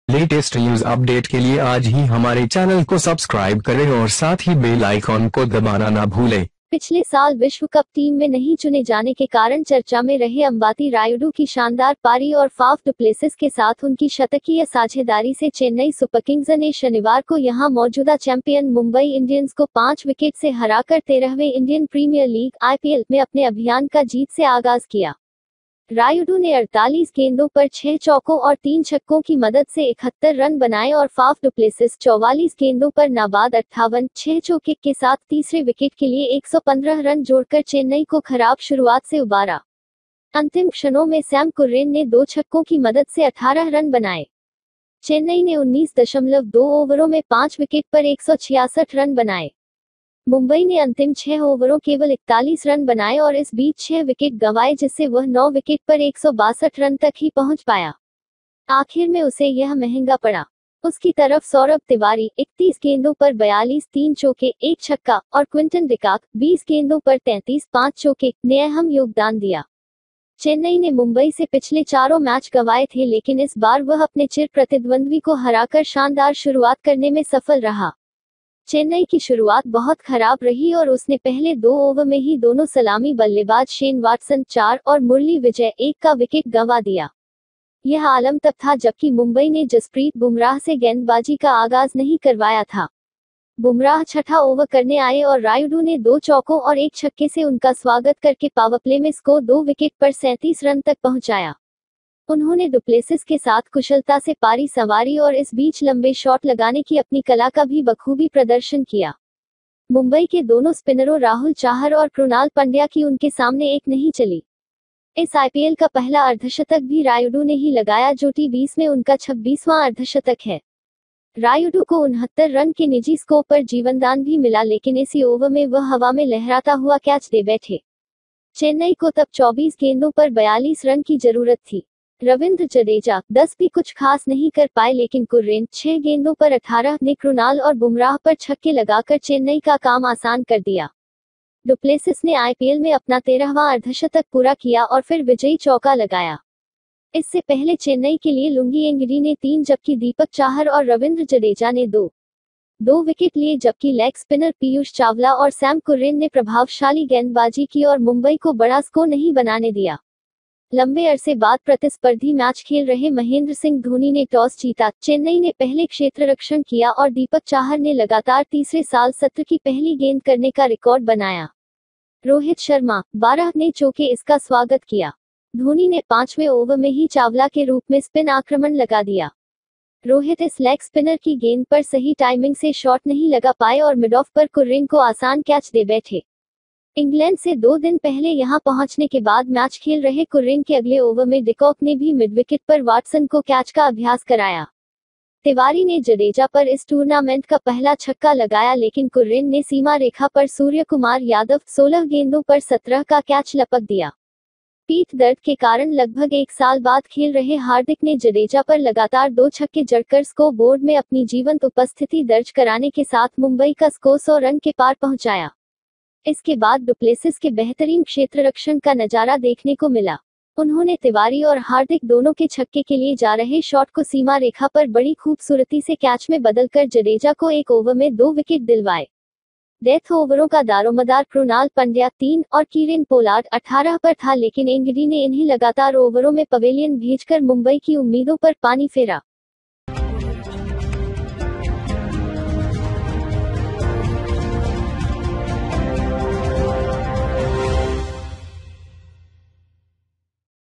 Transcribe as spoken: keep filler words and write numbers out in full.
Latest news update के लिए आज ही हमारे चैनल को सब्सक्राइब करें और साथ ही बेल आइकॉन को दबाना ना भूलें। पिछले साल विश्व कप टीम में नहीं चुने जाने के कारण चर्चा में रहे अंबाती रायुडू की शानदार पारी और फाफ डुप्लेसिस के साथ उनकी शतकीय साझेदारी से चेन्नई सुपर किंग्स ने शनिवार को यहां मौजूदा चैंपियन मुंबई इंडियंस को पांच विकेट से हराकर तेरहवें इंडियन प्रीमियर लीग आईपीएल में अपने अभियान का जीत से आगाज किया। रायुडू ने अड़तालीस गेंदों पर छह चौकों और तीन छक्कों की मदद से इकहत्तर रन बनाए और फाफ डुप्लेसिस चौवालीस गेंदों पर नाबाद अट्ठावन छह चौके के साथ तीसरे विकेट के लिए एक सौ पंद्रह रन जोड़कर चेन्नई को खराब शुरुआत से उबारा। अंतिम क्षणों में सैम कुर्रेन ने दो छक्कों की मदद से अठारह रन बनाए। चेन्नई ने उन्नीस दशमलव दो ओवरों में पांच विकेट पर एक सौ छियासठ रन बनाए। मुंबई ने अंतिम छह ओवरों केवल इकतालीस रन बनाए और इस बीच छह विकेट गंवाए, जिससे वह नौ विकेट पर एक सौ बासठ रन तक ही पहुंच पाया। आखिर में उसे यह महंगा पड़ा। उसकी तरफ सौरभ तिवारी इकतीस गेंदों पर बयालीस तीन चौके एक छक्का और क्विंटन डिकॉक बीस गेंदों पर तैंतीस पांच चौके ने अहम योगदान दिया। चेन्नई ने मुंबई से पिछले चारों मैच गंवाए थे, लेकिन इस बार वह अपने चिर प्रतिद्वंद्वी को हराकर शानदार शुरुआत करने में सफल रहा। चेन्नई की शुरुआत बहुत खराब रही और उसने पहले दो ओवर में ही दोनों सलामी बल्लेबाज शेन वाटसन चार और मुरली विजय एक का विकेट गंवा दिया। यह आलम तब था जबकि मुंबई ने जसप्रीत बुमराह से गेंदबाजी का आगाज नहीं करवाया था। बुमराह छठा ओवर करने आए और रायुडू ने दो चौकों और एक छक्के से उनका स्वागत करके पावरप्ले में स्कोर दो विकेट पर सैंतीस रन तक पहुंचाया। उन्होंने डुप्लेसिस के साथ कुशलता से पारी संवारी और इस बीच लंबे शॉट लगाने की अपनी कला का भी बखूबी प्रदर्शन किया। मुंबई के दोनों स्पिनरों राहुल चाहर और कृणाल पंड्या की उनके सामने एक नहीं चली। इस आईपीएल का पहला अर्धशतक भी रायुडू ने ही लगाया, जो टी बीस में उनका छब्बीसवां अर्धशतक है। रायुडू को उनहत्तर रन के निजी स्कोर पर जीवनदान भी मिला, लेकिन इसी ओवर में वह हवा में लहराता हुआ कैच दे बैठे। चेन्नई को तब चौबीस गेंदों पर बयालीस रन की जरूरत थी। रविंद्र जडेजा दस भी कुछ खास नहीं कर पाए, लेकिन कुर्रेन छह गेंदों पर अठारह ने कृणाल और बुमराह पर छक्के लगाकर चेन्नई का काम आसान कर दिया। डुप्लेसिस ने आईपीएल में अपना तेरहवां अर्धशतक पूरा किया और फिर विजयी चौका लगाया। इससे पहले चेन्नई के लिए लुंगी एंगडी ने तीन जबकि दीपक चाहर और रविंद्र जडेजा ने दो दो विकेट लिए, जबकि लेग स्पिनर पीयूष चावला और सैम कुर्रेन ने प्रभावशाली गेंदबाजी की और मुंबई को बड़ा स्कोर नहीं बनाने दिया। लंबे अरसे बाद प्रतिस्पर्धी मैच खेल रहे महेंद्र सिंह धोनी ने टॉस जीता। चेन्नई ने पहले क्षेत्ररक्षण किया और दीपक चाहर ने लगातार तीसरे साल सत्र की पहली गेंद करने का रिकॉर्ड बनाया। रोहित शर्मा बारह ने चौके इसका स्वागत किया। धोनी ने पांचवें ओवर में ही चावला के रूप में स्पिन आक्रमण लगा दिया। रोहित इस लेग स्पिनर की गेंद पर सही टाइमिंग से शॉट नहीं लगा पाए और मिड ऑफ पर कुर्रेन को आसान कैच दे बैठे। इंग्लैंड से दो दिन पहले यहां पहुंचने के बाद मैच खेल रहे कुर्रेन के अगले ओवर में डिकॉक ने भी मिड विकेट पर वाटसन को कैच का अभ्यास कराया। तिवारी ने जडेजा पर इस टूर्नामेंट का पहला छक्का लगाया, लेकिन कुर्रेन ने सीमा रेखा पर सूर्य कुमार यादव सोलह गेंदों पर सत्रह का कैच लपक दिया। पीठ दर्द के कारण लगभग एक साल बाद खेल रहे हार्दिक ने जडेजा पर लगातार दो छक्के जड़कर स्कोर बोर्ड में अपनी जीवंत उपस्थिति दर्ज कराने के साथ मुंबई का स्कोर सौ रन के पार पहुंचाया। इसके बाद डुप्लेसिस के बेहतरीन क्षेत्ररक्षण का नजारा देखने को मिला। उन्होंने तिवारी और हार्दिक दोनों के छक्के के लिए जा रहे शॉट को सीमा रेखा पर बड़ी खूबसूरती से कैच में बदलकर जडेजा को एक ओवर में दो विकेट दिलवाए। डेथ ओवरों का दारोमदार कृणाल पंड्या तीन और कीरेन पोलार्ड अठारह पर था, लेकिन एंगडी ने इन्हें लगातार ओवरों में पवेलियन भेजकर मुंबई की उम्मीदों पर पानी फेरा।